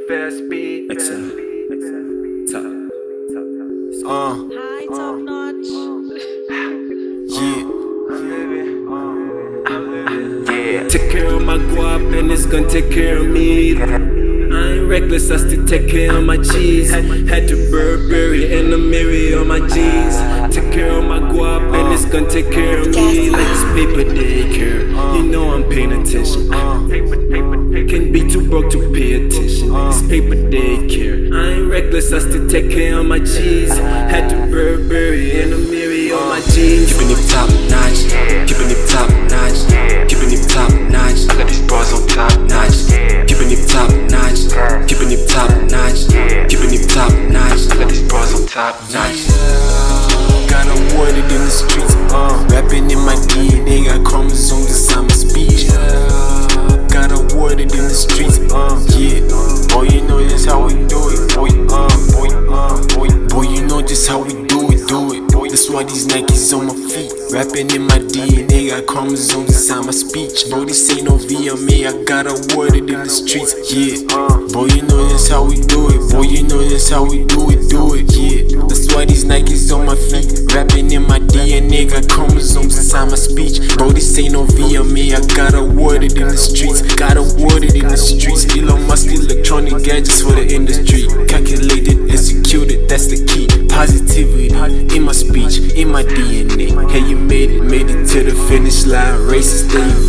Fast speed. XL. Top. Hi, top notch. Yeah. Take care of my guap and it's gonna take care of me. I ain't reckless, I still take care of my cheese. Had to Burberry and a Mary on my jeans. Take care of my guap and it's gonna take care of me. Like this paper daycare, you know I'm paying attention. Can't be too broke to pay attention. It's paper daycare. I ain't reckless, I still take care of my cheese. Had to Burberry and a Mary on my jeans. Keeping it top notch, keeping it top notch, keeping it top notch. I got these bars on top notch, keeping it top notch, keeping it top notch, keeping it top notch. I got these bars on top notch. Got awarded in the streets, rapping in my DNA, got chromosomes inside my speech. Got awarded in the streets, yeah. Boy, you know just how we do it, boy, boy, you know just how we do it, boy. That's why these Nikes on my feet. Rapping in my DNA, got chromosomes inside my speech. Bro, this ain't no VMA, I got awarded in the streets, yeah. Boy, you know just how we do it, boy, you know just how we do it, yeah. That's why these Nikes on my feet. Rapping in my DNA, got chromosomes inside my speech. Bro, this ain't no VMA, I got awarded in the streets. Got awarded in the streets. Elon Musk electronic gadgets for the industry. Calculated, executed, that's the key. Positivity in my speech, in my DNA. Hey, you made it to the finish line. Races stay